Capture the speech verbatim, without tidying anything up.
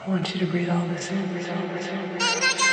I want you to breathe all this in. Breathe all this in.